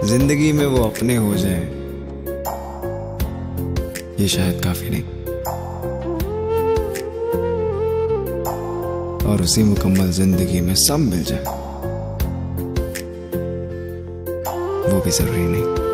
जिंदगी में वो अपने हो जाए, ये शायद काफी नहीं। और उसी मुकम्मल जिंदगी में सब मिल जाए, वो भी जरूरी नहीं।